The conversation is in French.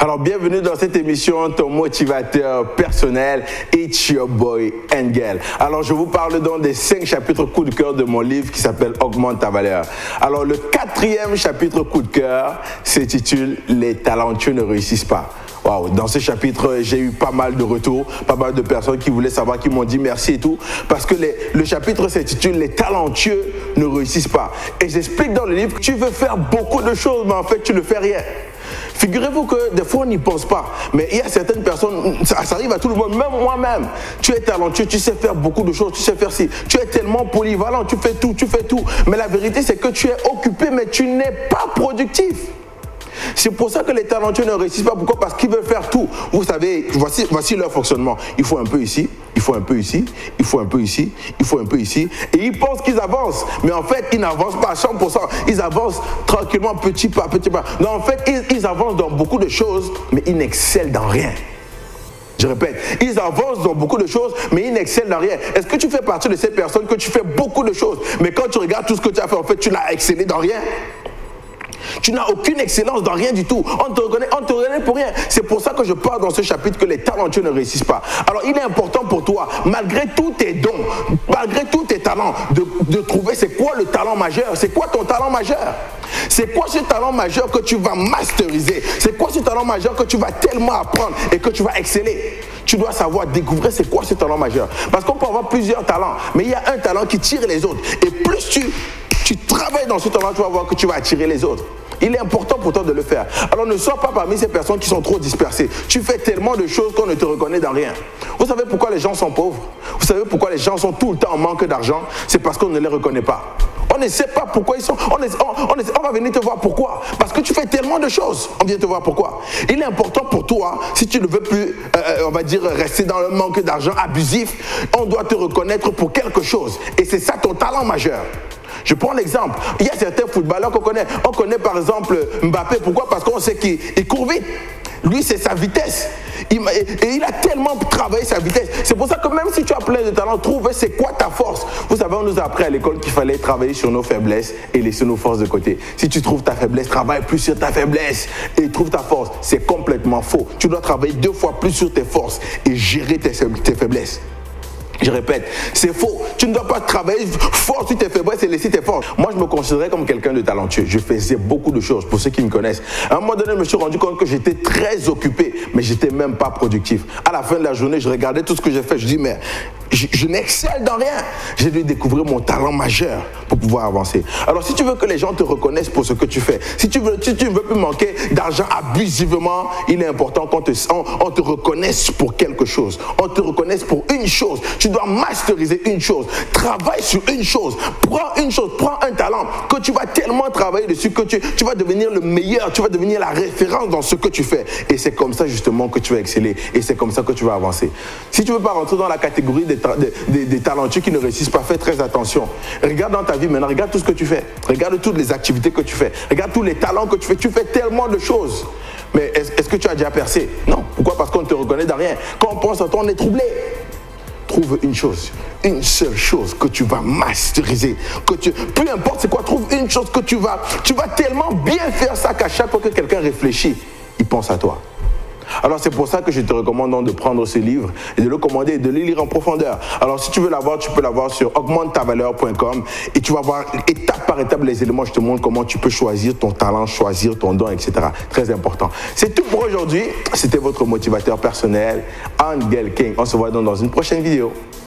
Alors, bienvenue dans cette émission, ton motivateur personnel, It's Your Boy Engel. Alors, je vous parle donc des 5 chapitres coup de cœur de mon livre qui s'appelle Augmente ta valeur. Alors, le 4e chapitre coup de cœur s'intitule Les talentueux ne réussissent pas. Wow. Dans ce chapitre, j'ai eu pas mal de retours, pas mal de personnes qui voulaient savoir, qui m'ont dit merci et tout, parce que le chapitre s'intitule Les talentueux ne réussissent pas. Et j'explique dans le livre que tu veux faire beaucoup de choses, mais en fait, tu ne fais rien. Figurez-vous que des fois on n'y pense pas, mais il y a certaines personnes, ça arrive à tout le monde, même moi-même. Tu es talentueux, tu sais faire beaucoup de choses, tu sais faire ci, tu es tellement polyvalent, tu fais tout. Mais la vérité c'est que tu es occupé, mais tu n'es pas productif. C'est pour ça que les talentueux ne réussissent pas. Pourquoi? Parce qu'ils veulent faire tout. Vous savez, voici leur fonctionnement. Il faut un peu ici, il faut un peu ici, il faut un peu ici, il faut un peu ici. Et ils pensent qu'ils avancent. Mais en fait, ils n'avancent pas à 100%. Ils avancent tranquillement, petit pas, petit pas. Non, en fait, ils avancent dans beaucoup de choses, mais ils n'excellent dans rien. Je répète, ils avancent dans beaucoup de choses, mais ils n'excellent dans rien. Est-ce que tu fais partie de ces personnes que tu fais beaucoup de choses, mais quand tu regardes tout ce que tu as fait, en fait, tu n'as excellé dans rien? Tu n'as aucune excellence dans rien du tout. On te reconnaît pour rien. C'est pour ça que je parle dans ce chapitre que les talentueux ne réussissent pas. Alors il est important pour toi, malgré tous tes dons, malgré tous tes talents, de trouver c'est quoi le talent majeur. C'est quoi ton talent majeur? C'est quoi ce talent majeur que tu vas masteriser? C'est quoi ce talent majeur que tu vas tellement apprendre et que tu vas exceller? Tu dois savoir découvrir c'est quoi ce talent majeur. Parce qu'on peut avoir plusieurs talents, mais il y a un talent qui tire les autres. Et plus tu travailles dans ce talent, tu vas voir que tu vas attirer les autres. Il est important pour toi de le faire. Alors ne sois pas parmi ces personnes qui sont trop dispersées. Tu fais tellement de choses qu'on ne te reconnaît dans rien. Vous savez pourquoi les gens sont pauvres? Vous savez pourquoi les gens sont tout le temps en manque d'argent? C'est parce qu'on ne les reconnaît pas. On ne sait pas pourquoi ils sont. On va venir te voir pourquoi. Parce que tu fais tellement de choses. On vient te voir pourquoi. Il est important pour toi, si tu ne veux plus, on va dire, rester dans le manque d'argent abusif, on doit te reconnaître pour quelque chose. Et c'est ça ton talent majeur. Je prends l'exemple. Il y a certains footballeurs qu'on connaît. On connaît par exemple Mbappé. Pourquoi? Parce qu'on sait qu'il court vite. Lui, c'est sa vitesse. Et il a tellement travaillé sa vitesse. C'est pour ça que même si tu as plein de talents, trouve c'est quoi ta force. Vous savez, on nous a appris à l'école qu'il fallait travailler sur nos faiblesses et laisser nos forces de côté. Si tu trouves ta faiblesse, travaille plus sur ta faiblesse et trouve ta force. C'est complètement faux. Tu dois travailler 2 fois plus sur tes forces et gérer tes faiblesses. Je répète, c'est faux. Tu ne dois pas travailler fort sur tes faiblesses et laisser tes forces. Moi, je me considérais comme quelqu'un de talentueux. Je faisais beaucoup de choses, pour ceux qui me connaissent. À un moment donné, je me suis rendu compte que j'étais très occupé, mais je n'étais même pas productif. À la fin de la journée, je regardais tout ce que j'ai fait. Je dis, mais je n'excelle dans rien. J'ai dû découvrir mon talent majeur pour pouvoir avancer. Alors, si tu veux que les gens te reconnaissent pour ce que tu fais, si tu ne veux plus manquer d'argent abusivement, il est important qu'on te reconnaisse pour quelque chose. On te reconnaisse pour une chose. Tu dois masteriser une chose. Travaille sur une chose. Prends une chose, prends un talent que tu vas tellement travailler dessus que tu vas devenir le meilleur, tu vas devenir la référence dans ce que tu fais. Et c'est comme ça justement que tu vas exceller. Et c'est comme ça que tu vas avancer. Si tu ne veux pas rentrer dans la catégorie des talentueux qui ne réussissent pas, fais très attention. Regarde dans ta vie maintenant, regarde tout ce que tu fais. Regarde toutes les activités que tu fais. Regarde tous les talents que tu fais. Tu fais tellement de choses. Mais est-ce que tu as déjà percé? Non. Pourquoi? Parce qu'on ne te reconnaît dans rien. Quand on pense à toi, on est troublé. Trouve une chose, une seule chose que tu vas masteriser, peu importe c'est quoi, trouve une chose que tu vas tellement bien faire ça qu'à chaque fois que quelqu'un réfléchit, il pense à toi. Alors c'est pour ça que je te recommande donc de prendre ce livre et de le commander et de le lire en profondeur. Alors si tu veux l'avoir, tu peux l'avoir sur augmentetavaleur.com et tu vas voir étape par étape les éléments. Je te montre comment tu peux choisir ton talent, choisir ton don, etc. Très important. C'est tout pour aujourd'hui. C'était votre motivateur personnel, Engel King. On se voit donc dans une prochaine vidéo.